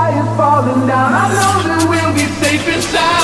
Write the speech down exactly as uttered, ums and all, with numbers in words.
sky is falling down. I know that we'll be safe inside.